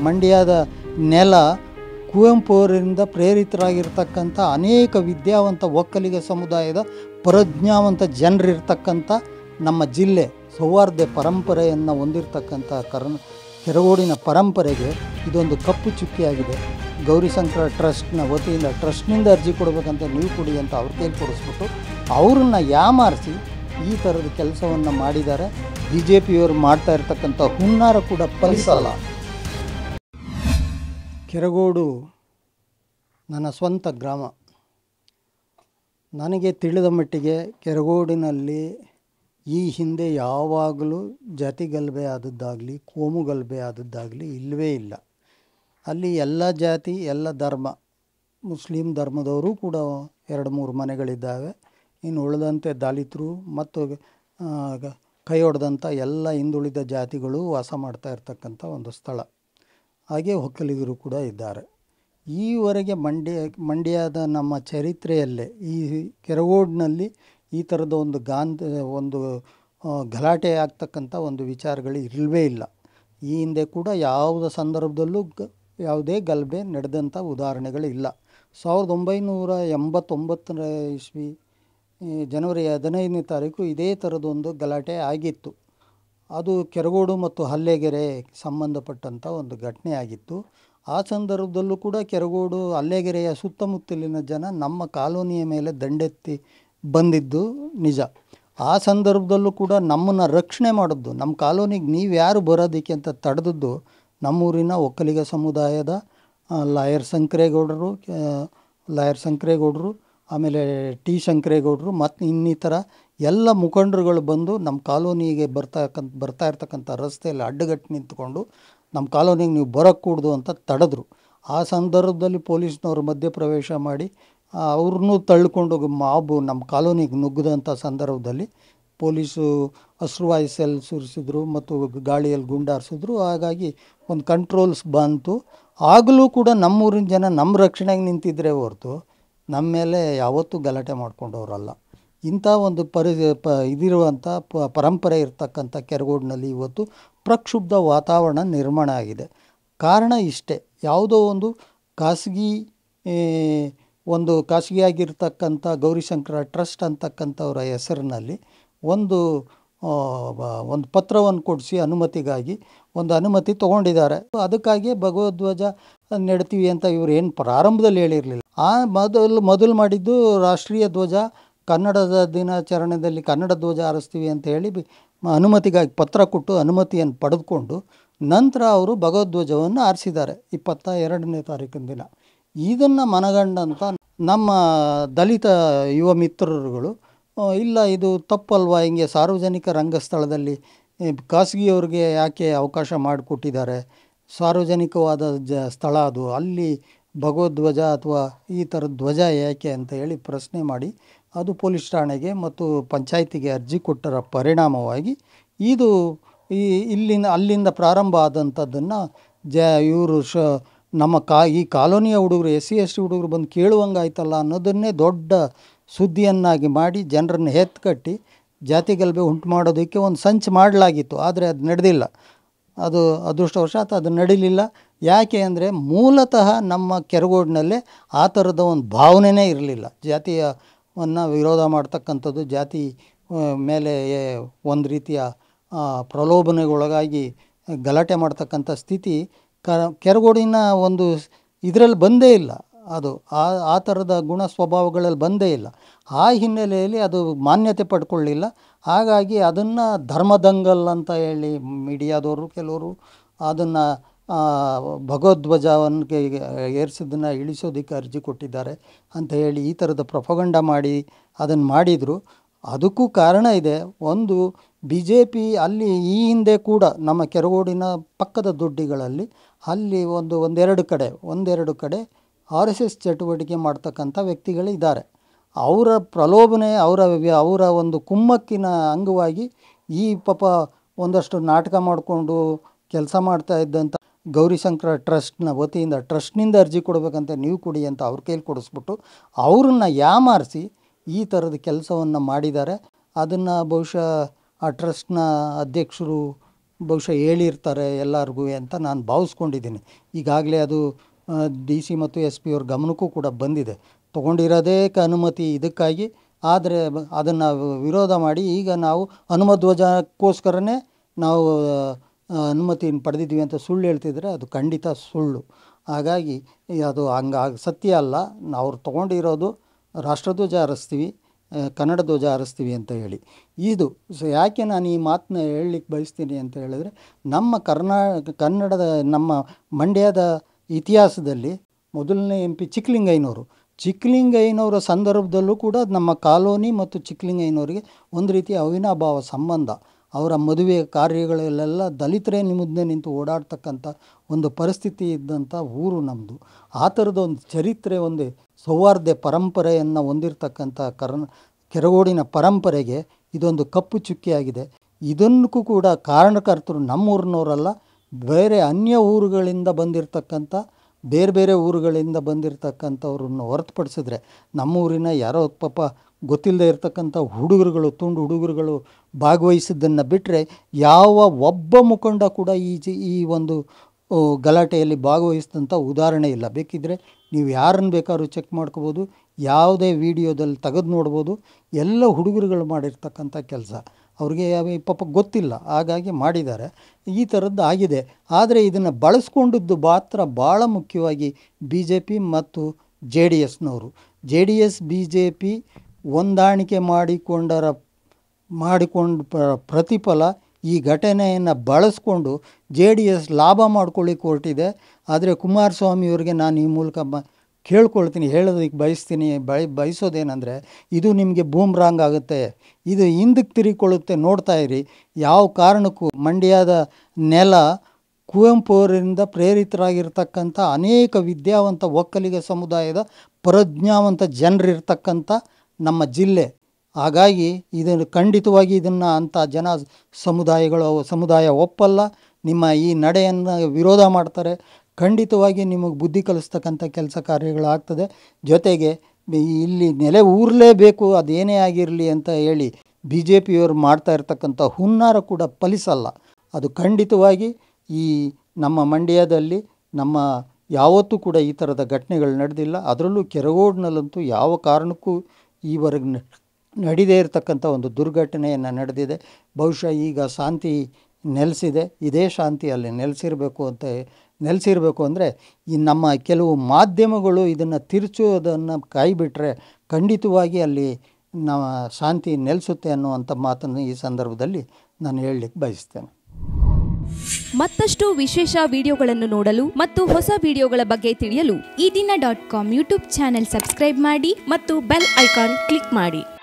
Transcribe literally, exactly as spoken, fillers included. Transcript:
ಮಂಡ್ಯದ ನೆಲ ಕುವೆಂಪು ಅವರಿಂದ ಪ್ರೇರಿತರಾಗಿರ್ತಕ್ಕಂಥ ಅನೇಕ ವಿದ್ಯಾವಂತ ಒಕ್ಕಲಿಗ ಸಮುದಾಯದ ಪ್ರಜ್ಞಾವಂತ ಜನರಿರ್ತಕ್ಕಂಥ ನಮ್ಮ ಜಿಲ್ಲೆ ಸೌಹಾರ್ದ ಪರಂಪರೆಯನ್ನು ಹೊಂದಿರತಕ್ಕಂಥ ಕರ್ನ ಕೆರಗೋಡಿನ ಪರಂಪರೆಗೆ ಇದೊಂದು ಕಪ್ಪು ಚುಕ್ಕಿಯಾಗಿದೆ. ಗೌರಿಶಂಕರ ಟ್ರಸ್ಟ್ನ ವತಿಯಿಂದ ಟ್ರಸ್ಟ್ನಿಂದ ಅರ್ಜಿ ಕೊಡಬೇಕಂತ ನೀವು ಕೊಡಿ ಅಂತ ಅವ್ರ ಕೈಲಿ ಕೊಡಿಸ್ಬಿಟ್ಟು ಅವ್ರನ್ನ ಯಾಮಾರಿಸಿ ಈ ಥರದ ಕೆಲಸವನ್ನು ಮಾಡಿದ್ದಾರೆ. ಬಿ ಜೆ ಪಿಯವರು ಮಾಡ್ತಾ ಇರ್ತಕ್ಕಂಥ ಹುನ್ನಾರ ಕೂಡ ಫಲಿಸಲ್ಲ. ಕೆರಗೋಡು ನನ್ನ ಸ್ವಂತ ಗ್ರಾಮ. ನನಗೆ ತಿಳಿದ ಮಟ್ಟಿಗೆ ಕೆರಗೋಡಿನಲ್ಲಿ ಈ ಹಿಂದೆ ಯಾವಾಗಲೂ ಜಾತಿ ಗಲಭೆ ಆದದ್ದಾಗಲಿ ಕೋಮು ಗಲಭೆ ಆದದ್ದಾಗಲಿ ಇಲ್ಲವೇ ಇಲ್ಲ. ಅಲ್ಲಿ ಎಲ್ಲ ಜಾತಿ ಎಲ್ಲ ಧರ್ಮ, ಮುಸ್ಲಿಂ ಧರ್ಮದವರು ಕೂಡ ಎರಡು ಮೂರು ಮನೆಗಳಿದ್ದಾವೆ. ಇನ್ನು ಉಳಿದಂತೆ ದಲಿತರು ಮತ್ತು ಕೈ ಹೊಡೆದಂಥ ಎಲ್ಲ ಹಿಂದುಳಿದ ಜಾತಿಗಳು ವಾಸ ಮಾಡ್ತಾ ಇರ್ತಕ್ಕಂಥ ಒಂದು ಸ್ಥಳ. ಹಾಗೆ ಒಕ್ಕಲಿಗರು ಕೂಡ ಇದ್ದಾರೆ. ಈವರೆಗೆ ಮಂಡ್ಯ ಮಂಡ್ಯದ ನಮ್ಮ ಚರಿತ್ರೆಯಲ್ಲೇ ಈ ಕೆರಗೋಡಿನಲ್ಲಿ ಈ ಥರದ ಒಂದು ಗಾಂಧ ಒಂದು ಗಲಾಟೆ ಆಗ್ತಕ್ಕಂಥ ಒಂದು ವಿಚಾರಗಳು ಇರಲೇ ಇಲ್ಲ. ಈ ಹಿಂದೆ ಕೂಡ ಯಾವುದೇ ಸಂದರ್ಭದಲ್ಲೂ ಗ ಯಾವುದೇ ಗಲಭೆ ನಡೆದಂಥ ಉದಾಹರಣೆಗಳಿಲ್ಲ. ಸಾವಿರದ ಒಂಬೈನೂರ ಎಂಬತ್ತೊಂಬತ್ತರ ಇಸ್ವಿ ಜನವರಿ ಹದಿನೈದನೇ ತಾರೀಕು ಇದೇ ಥರದೊಂದು ಗಲಾಟೆ ಆಗಿತ್ತು. ಅದು ಕೆರಗೋಡು ಮತ್ತು ಹಲ್ಲೆಗೆರೆ ಸಂಬಂಧಪಟ್ಟಂಥ ಒಂದು ಘಟನೆ ಆಗಿತ್ತು. ಆ ಸಂದರ್ಭದಲ್ಲೂ ಕೂಡ ಕೆರಗೋಡು ಹಲ್ಲೆಗೆರೆಯ ಸುತ್ತಮುತ್ತಲಿನ ಜನ ನಮ್ಮ ಕಾಲೋನಿಯ ಮೇಲೆ ದಂಡೆತ್ತಿ ಬಂದಿದ್ದು ನಿಜ. ಆ ಸಂದರ್ಭದಲ್ಲೂ ಕೂಡ ನಮ್ಮನ್ನು ರಕ್ಷಣೆ ಮಾಡಿದ್ದು, ನಮ್ಮ ಕಾಲೋನಿಗೆ ನೀವು ಯಾರು ಬರೋದಕ್ಕೆ ಅಂತ ತಡೆದದ್ದು ನಮ್ಮೂರಿನ ಒಕ್ಕಲಿಗ ಸಮುದಾಯದ ಲಾಯರ್ ಶಂಕರೇಗೌಡರು ಲಾಯರ್ ಶಂಕರೇಗೌಡರು ಆಮೇಲೆ ಟಿ ಶಂಕರೇಗೌಡರು ಮತ್ತು ಇನ್ನಿತರ ಎಲ್ಲ ಮುಖಂಡರುಗಳು ಬಂದು ನಮ್ಮ ಕಾಲೋನಿಗೆ ಬರ್ತಕ್ಕಂಥ ಬರ್ತಾ ಇರ್ತಕ್ಕಂಥ ರಸ್ತೆಯಲ್ಲಿ ಅಡ್ಡಗಟ್ಟು ನಿಂತ್ಕೊಂಡು ನಮ್ಮ ಕಾಲೋನಿಗೆ ನೀವು ಬರೋಕ್ಕೂಡ್ದು ಅಂತ ತಡೆದ್ರು. ಆ ಸಂದರ್ಭದಲ್ಲಿ ಪೊಲೀಸ್ನವರು ಮಧ್ಯಪ್ರವೇಶ ಮಾಡಿ ಅವ್ರನ್ನೂ ತಳ್ಳಿಕೊಂಡು ಮಾಬು ನಮ್ಮ ಕಾಲೋನಿಗೆ ನುಗ್ಗದಂಥ ಸಂದರ್ಭದಲ್ಲಿ ಪೊಲೀಸು ಅಶ್ರುವಾಯುಸೆಲ್ ಸುರಿಸಿದ್ರು ಮತ್ತು ಗಾಳಿಯಲ್ಲಿ ಗುಂಡಾರಿಸಿದ್ರು. ಹಾಗಾಗಿ ಒಂದು ಕಂಟ್ರೋಲ್ಸ್ ಬಂತು. ಆಗಲೂ ಕೂಡ ನಮ್ಮೂರಿನ ಜನ ನಮ್ಮ ರಕ್ಷಣೆಗೆ ನಿಂತಿದ್ರೆ ಹೊರತು ನಮ್ಮ ಮೇಲೆ ಯಾವತ್ತೂ ಗಲಾಟೆ ಮಾಡ್ಕೊಂಡವರಲ್ಲ. ಇಂಥ ಒಂದು ಪರಿ ಪ ಇದಿರುವಂಥ ಪ ಪರಂಪರೆ ಇರ್ತಕ್ಕಂಥ ಕೆರಗೋಡಿನಲ್ಲಿ ಇವತ್ತು ಪ್ರಕ್ಷುಬ್ಧ ವಾತಾವರಣ ನಿರ್ಮಾಣ ಆಗಿದೆ. ಕಾರಣ ಇಷ್ಟೇ, ಯಾವುದೋ ಒಂದು ಖಾಸಗಿ ಒಂದು ಖಾಸಗಿಯಾಗಿರ್ತಕ್ಕಂಥ ಗೌರಿಶಂಕರ ಟ್ರಸ್ಟ್ ಅಂತಕ್ಕಂಥವ್ರ ಹೆಸರಿನಲ್ಲಿ ಒಂದು ಒಂದು ಪತ್ರವನ್ನು ಕೊಡಿಸಿ ಅನುಮತಿಗಾಗಿ ಒಂದು ಅನುಮತಿ ತೊಗೊಂಡಿದ್ದಾರೆ. ಅದಕ್ಕಾಗಿ ಭಗವಧ್ವಜ ನೆಡ್ತೀವಿ ಅಂತ ಇವರು ಏನು ಪ್ರಾರಂಭದಲ್ಲಿ ಹೇಳಿರಲಿಲ್ಲ. ಆ ಮೊದಲು ಮೊದಲು ಮಾಡಿದ್ದು ರಾಷ್ಟ್ರೀಯ ಧ್ವಜ ಕನ್ನಡದ ದಿನಾಚರಣೆಯಲ್ಲಿ ಕನ್ನಡ ಧ್ವಜ ಹಾರಿಸ್ತೀವಿ ಅಂತ ಹೇಳಿ ಅನುಮತಿಗಾಗಿ ಪತ್ರ ಕೊಟ್ಟು ಅನುಮತಿಯನ್ನು ಪಡೆದುಕೊಂಡು ನಂತರ ಅವರು ಭಗವಧ್ವಜವನ್ನು ಹಾರಿಸಿದ್ದಾರೆ ಇಪ್ಪತ್ತ ಎರಡನೇ ತಾರೀಕಿನ ದಿನ. ಇದನ್ನು ಮನಗಂಡಂಥ ನಮ್ಮ ದಲಿತ ಯುವ ಮಿತ್ರರುಗಳು ಇಲ್ಲ ಇದು ತಪ್ಪಲ್ವಾ, ಹಿಂಗೆ ಸಾರ್ವಜನಿಕ ರಂಗಸ್ಥಳದಲ್ಲಿ ಖಾಸಗಿಯವ್ರಿಗೆ ಯಾಕೆ ಅವಕಾಶ ಮಾಡಿಕೊಟ್ಟಿದ್ದಾರೆ, ಸಾರ್ವಜನಿಕವಾದ ಜ ಸ್ಥಳ ಅದು, ಅಲ್ಲಿ ಭಗವಧ್ವಜ ಅಥವಾ ಈ ಥರದ ಧ್ವಜ ಯಾಕೆ ಅಂತ ಹೇಳಿ ಪ್ರಶ್ನೆ ಮಾಡಿ ಅದು ಪೊಲೀಸ್ ಠಾಣೆಗೆ ಮತ್ತು ಪಂಚಾಯತಿಗೆ ಅರ್ಜಿ ಕೊಟ್ಟರ ಪರಿಣಾಮವಾಗಿ ಇದು ಈ ಇಲ್ಲಿಂದ ಅಲ್ಲಿಂದ ಪ್ರಾರಂಭ ಆದಂಥದ್ದನ್ನು ಜ ಇವರು ಶ ನಮ್ಮ ಕಾ ಈ ಕಾಲೋನಿಯ ಹುಡುಗರು ಎಸ್ ಸಿ ಎಸ್ ಟಿ ಹುಡುಗರು ಬಂದು ಕೇಳುವಂಗೆ ಆಯ್ತಲ್ಲ ಅನ್ನೋದನ್ನೇ ದೊಡ್ಡ ಸುದ್ದಿಯನ್ನಾಗಿ ಮಾಡಿ ಜನರನ್ನು ಎತ್ಕಟ್ಟಿ ಜಾತಿ ಗಲಭೆ ಉಂಟು ಮಾಡೋದಕ್ಕೆ ಒಂದು ಸಂಚು ಮಾಡಲಾಗಿತ್ತು. ಆದರೆ ಅದು ನಡೆದಿಲ್ಲ. ಅದು ಅದೃಷ್ಟವಶಾತ್ ಅದು ನಡೀಲಿಲ್ಲ. ಯಾಕೆ ಅಂದರೆ ಮೂಲತಃ ನಮ್ಮ ಕೆರಗೋಡಿನಲ್ಲೇ ಆ ಥರದ ಒಂದು ಭಾವನೆಯೇ ಇರಲಿಲ್ಲ. ಜಾತಿಯನ್ನು ವಿರೋಧ ಮಾಡ್ತಕ್ಕಂಥದ್ದು, ಜಾತಿ ಮೇಲೆ ಒಂದು ರೀತಿಯ ಪ್ರಲೋಭನೆಗೊಳಗಾಗಿ ಗಲಾಟೆ ಮಾಡ್ತಕ್ಕಂಥ ಸ್ಥಿತಿ ಕ ಕೆರಗೋಡಿನ ಒಂದು ಇದರಲ್ಲಿ ಬಂದೇ ಇಲ್ಲ. ಅದು ಆ ಆ ಥರದ ಗುಣ ಸ್ವಭಾವಗಳಲ್ಲಿ ಬಂದೇ ಇಲ್ಲ. ಆ ಹಿನ್ನೆಲೆಯಲ್ಲಿ ಅದು ಮಾನ್ಯತೆ ಪಡ್ಕೊಳ್ಳಿಲ್ಲ. ಹಾಗಾಗಿ ಅದನ್ನು ಧರ್ಮದಂಗಲ್ ಅಂತ ಹೇಳಿ ಮೀಡಿಯಾದವರು ಕೆಲವರು ಅದನ್ನು ಭಗವಧ್ವಜವನ್ನು ಏರಿಸೋದನ್ನು ಇಳಿಸೋದಕ್ಕೆ ಅರ್ಜಿ ಕೊಟ್ಟಿದ್ದಾರೆ ಅಂತ ಹೇಳಿ ಈ ಥರದ ಪ್ರೊಪಗಂಡ ಮಾಡಿ ಅದನ್ನು ಮಾಡಿದರು. ಅದಕ್ಕೂ ಕಾರಣ ಇದೆ. ಒಂದು ಬಿ ಜೆ ಪಿ ಅಲ್ಲಿ ಈ ಹಿಂದೆ ಕೂಡ ನಮ್ಮ ಕೆರಗೋಡಿನ ಪಕ್ಕದ ದೊಡ್ಡಿಗಳಲ್ಲಿ ಅಲ್ಲಿ ಒಂದು ಒಂದೆರಡು ಕಡೆ ಒಂದೆರಡು ಕಡೆ ಆರ್ ಎಸ್ ಎಸ್ ಚಟುವಟಿಕೆ ಮಾಡ್ತಕ್ಕಂಥ ವ್ಯಕ್ತಿಗಳಿದ್ದಾರೆ. ಅವರ ಪ್ರಲೋಭನೆ ಅವರ ಅವರ ಒಂದು ಕುಮ್ಮಕ್ಕಿನ ಅಂಗವಾಗಿ ಈ ಪಾಪ ಒಂದಷ್ಟು ನಾಟಕ ಮಾಡಿಕೊಂಡು ಕೆಲಸ ಮಾಡ್ತಾ ಇದ್ದಂಥ ಗೌರಿಶಂಕರ ಟ್ರಸ್ಟ್ನ ವತಿಯಿಂದ ಟ್ರಸ್ಟ್ನಿಂದ ಅರ್ಜಿ ಕೊಡಬೇಕಂತ ನೀವು ಕೊಡಿ ಅಂತ ಅವ್ರ ಕೈಲಿ ಕೊಡಿಸ್ಬಿಟ್ಟು ಅವ್ರನ್ನ ಯಾಮಾರಿಸಿ ಈ ಥರದ ಕೆಲಸವನ್ನು ಮಾಡಿದ್ದಾರೆ. ಅದನ್ನು ಬಹುಶಃ ಆ ಟ್ರಸ್ಟ್ನ ಅಧ್ಯಕ್ಷರು ಬಹುಶಃ ಹೇಳಿರ್ತಾರೆ ಎಲ್ಲರಿಗೂ ಅಂತ ನಾನು ಭಾವಿಸ್ಕೊಂಡಿದ್ದೀನಿ. ಈಗಾಗಲೇ ಅದು ಡಿ ಸಿ ಮತ್ತು ಎಸ್ ಪಿ ಅವ್ರ ಗಮನಕ್ಕೂ ಕೂಡ ಬಂದಿದೆ. ತೊಗೊಂಡಿರೋದೇ ಅನುಮತಿ ಇದಕ್ಕಾಗಿ, ಆದರೆ ಅದನ್ನು ವಿರೋಧ ಮಾಡಿ ಈಗ ನಾವು ಹನುಮಧ್ವಜಕ್ಕೋಸ್ಕರನೇ ನಾವು ಅನುಮತಿ ಪಡೆದಿದ್ವಿ ಅಂತ ಸುಳ್ಳು ಹೇಳ್ತಿದ್ರೆ ಅದು ಖಂಡಿತ ಸುಳ್ಳು. ಹಾಗಾಗಿ ಅದು ಹಂಗಾಗಿ ಸತ್ಯ ಅಲ್ಲ. ಅವ್ರು ತೊಗೊಂಡಿರೋದು ರಾಷ್ಟ್ರಧ್ವಜ ಹಾರಿಸ್ತೀವಿ, ಕನ್ನಡ ಧ್ವಜ ಹಾರಿಸ್ತೀವಿ ಅಂತ ಹೇಳಿ. ಇದು ಸೊ ಯಾಕೆ ನಾನು ಈ ಮಾತನ್ನ ಹೇಳಲಿಕ್ಕೆ ಬಯಸ್ತೀನಿ ಅಂತ ಹೇಳಿದ್ರೆ, ನಮ್ಮ ಕರ್ನಾ ಕನ್ನಡದ ನಮ್ಮ ಮಂಡ್ಯದ ಇತಿಹಾಸದಲ್ಲಿ ಮೊದಲನೇ ಎಂ ಪಿ ಚಿಕ್ಕಲಿಂಗಯ್ಯನವರು ಚಿಕ್ಕಲಿಂಗಯ್ಯನವರ ಸಂದರ್ಭದಲ್ಲೂ ಕೂಡ ನಮ್ಮ ಕಾಲೋನಿ ಮತ್ತು ಚಿಕ್ಕಲಿಂಗಯ್ಯನವರಿಗೆ ಒಂದು ರೀತಿಯ ಅವಿನಾಭಾವ ಸಂಬಂಧ. ಅವರ ಮದುವೆ ಕಾರ್ಯಗಳಲ್ಲೆಲ್ಲ ದಲಿತರೇ ಮುಂದೆ ನಿಂತು ಓಡಾಡ್ತಕ್ಕಂಥ ಒಂದು ಪರಿಸ್ಥಿತಿ ಇದ್ದಂಥ ಊರು ನಮ್ಮದು. ಆ ಥರದ ಒಂದು ಚರಿತ್ರೆ, ಒಂದು ಸೌಹಾರ್ದ ಪರಂಪರೆಯನ್ನು ಹೊಂದಿರತಕ್ಕಂಥ ಕರ್ನ ಕೆರಗೋಡಿನ ಪರಂಪರೆಗೆ ಇದೊಂದು ಕಪ್ಪು ಚುಕ್ಕಿಯಾಗಿದೆ. ಇದನ್ನಕ್ಕೂ ಕೂಡ ಕಾರಣಕರ್ತರು ನಮ್ಮೂರಿನವರಲ್ಲ, ಬೇರೆ ಅನ್ಯ ಊರುಗಳಿಂದ ಬಂದಿರತಕ್ಕಂಥ ಬೇರೆ ಬೇರೆ ಊರುಗಳಿಂದ ಬಂದಿರತಕ್ಕಂಥವ್ರನ್ನ ಹೊರತುಪಡಿಸಿದ್ರೆ ನಮ್ಮೂರಿನ ಯಾರೋ ಪಾಪ ಗೊತ್ತಿಲ್ಲದೆ ಇರತಕ್ಕಂಥ ಹುಡುಗರುಗಳು, ತುಂಡು ಹುಡುಗರುಗಳು ಭಾಗವಹಿಸಿದ್ದನ್ನು ಬಿಟ್ಟರೆ ಯಾವ ಒಬ್ಬ ಮುಖಂಡ ಕೂಡ ಈ ಜಿ ಈ ಒಂದು ಗಲಾಟೆಯಲ್ಲಿ ಭಾಗವಹಿಸಿದಂಥ ಉದಾಹರಣೆ ಇಲ್ಲ. ಬೇಕಿದ್ದರೆ ನೀವು ಯಾರನ್ನು ಬೇಕಾದ್ರೂ ಚೆಕ್ ಮಾಡ್ಕೋಬೋದು, ಯಾವುದೇ ವಿಡಿಯೋದಲ್ಲಿ ತೆಗೆದು ನೋಡ್ಬೋದು. ಎಲ್ಲ ಹುಡುಗರುಗಳು ಮಾಡಿರ್ತಕ್ಕಂಥ ಕೆಲಸ, ಅವ್ರಿಗೆ ಪಾಪ ಗೊತ್ತಿಲ್ಲ, ಹಾಗಾಗಿ ಮಾಡಿದ್ದಾರೆ. ಈ ಥರದ್ದು ಆಗಿದೆ. ಆದರೆ ಇದನ್ನು ಬಳಸ್ಕೊಂಡಿದ್ದು ಮಾತ್ರ ಭಾಳ ಮುಖ್ಯವಾಗಿ ಬಿ ಜೆ ಪಿ ಮತ್ತು ಜೆ ಡಿ ಎಸ್ನವರು. J D S B J P ಹೊಂದಾಣಿಕೆ ಮಾಡಿಕೊಂಡರ ಮಾಡಿಕೊಂಡು ಪ್ರತಿಫಲ ಈ ಘಟನೆಯನ್ನು ಬಳಸ್ಕೊಂಡು ಜೆ ಡಿ ಎಸ್ ಲಾಭ ಮಾಡ್ಕೊಳ್ಳಿಕ್ಕೆ ಹೊರಟಿದೆ. ಆದರೆ ಕುಮಾರಸ್ವಾಮಿಯವ್ರಿಗೆ ನಾನು ಈ ಮೂಲಕ ಬ ಕೇಳ್ಕೊಳ್ತೀನಿ, ಹೇಳೋದಕ್ಕೆ ಬಯಸ್ತೀನಿ ಬಯ ಬಯಸೋದೇನೆಂದರೆ, ಇದು ನಿಮಗೆ ಬೂಮ್ರಾಂಗ್ ಆಗುತ್ತೆ, ಇದು ಹಿಂದಕ್ಕೆ ತಿರುಗಿಕೊಳ್ಳುತ್ತೆ, ನೋಡ್ತಾ ಇರಿ. ಯಾವ ಕಾರಣಕ್ಕೂ ಮಂಡ್ಯದ ನೆಲ ಕುವೆಂಪು ಅವರಿಂದ ಪ್ರೇರಿತರಾಗಿರ್ತಕ್ಕಂಥ ಅನೇಕ ವಿದ್ಯಾವಂತ ಒಕ್ಕಲಿಗ ಸಮುದಾಯದ ಪ್ರಜ್ಞಾವಂತ ಜನರಿರ್ತಕ್ಕಂಥ ನಮ್ಮ ಜಿಲ್ಲೆ. ಹಾಗಾಗಿ ಇದನ್ನು ಖಂಡಿತವಾಗಿ ಇದನ್ನು ಅಂಥ ಜನ ಸಮುದಾಯಗಳು ಸಮುದಾಯ ಒಪ್ಪಲ್ಲ. ನಿಮ್ಮ ಈ ನಡೆಯನ್ನು ವಿರೋಧ ಮಾಡ್ತಾರೆ. ಖಂಡಿತವಾಗಿ ನಿಮಗೆ ಬುದ್ಧಿ ಕಲಿಸ್ತಕ್ಕಂಥ ಕೆಲಸ ಕಾರ್ಯಗಳಾಗ್ತದೆ. ಜೊತೆಗೆ ಇಲ್ಲಿ ನೆಲೆ ಊರಲೇಬೇಕು, ಅದೇನೇ ಆಗಿರಲಿ ಅಂತ ಹೇಳಿ ಬಿ ಜೆ ಪಿಯವರು ಮಾಡ್ತಾ ಇರ್ತಕ್ಕಂಥ ಹುನ್ನಾರ ಕೂಡ ಫಲಿಸಲ್ಲ. ಅದು ಖಂಡಿತವಾಗಿ ಈ ನಮ್ಮ ಮಂಡ್ಯದಲ್ಲಿ ನಮ್ಮ ಯಾವತ್ತೂ ಕೂಡ ಈ ಥರದ ಘಟನೆಗಳು ನಡೆದಿಲ್ಲ. ಅದರಲ್ಲೂ ಕೆರಗೋಡಿನಲ್ಲಂತೂ ಯಾವ ಕಾರಣಕ್ಕೂ ಈವರೆಗೆ ನಡೀದೇ ಇರತಕ್ಕಂಥ ಒಂದು ದುರ್ಘಟನೆಯನ್ನು ನಡೆದಿದೆ. ಬಹುಶಃ ಈಗ ಶಾಂತಿ ನೆಲೆಸಿದೆ. ಇದೇ ಶಾಂತಿ ಅಲ್ಲಿ ನೆಲೆಸಿರಬೇಕು ಅಂತ ನೆಲೆಸಿರಬೇಕು ಅಂದರೆ ಈ ನಮ್ಮ ಕೆಲವು ಮಾಧ್ಯಮಗಳು ಇದನ್ನು ತಿರುಚೋದನ್ನು ಕಾಯ್ಬಿಟ್ರೆ ಖಂಡಿತವಾಗಿ ಅಲ್ಲಿ ನಮ್ಮ ಶಾಂತಿ ನೆಲೆಸುತ್ತೆ ಅನ್ನುವಂಥ ಮಾತನ್ನು ಈ ಸಂದರ್ಭದಲ್ಲಿ ನಾನು ಹೇಳಲಿಕ್ಕೆ ಬಯಸ್ತೇನೆ. ಮತ್ತಷ್ಟು ವಿಶೇಷ ವಿಡಿಯೋಗಳನ್ನು ನೋಡಲು ಮತ್ತು ಹೊಸ ವಿಡಿಯೋಗಳ ಬಗ್ಗೆ ತಿಳಿಯಲು Eedina dot com YouTube channel subscribe ಮಾಡಿ ಮತ್ತು ಬೆಲ್ ಐಕಾನ್ ಕ್ಲಿಕ್ ಮಾಡಿ.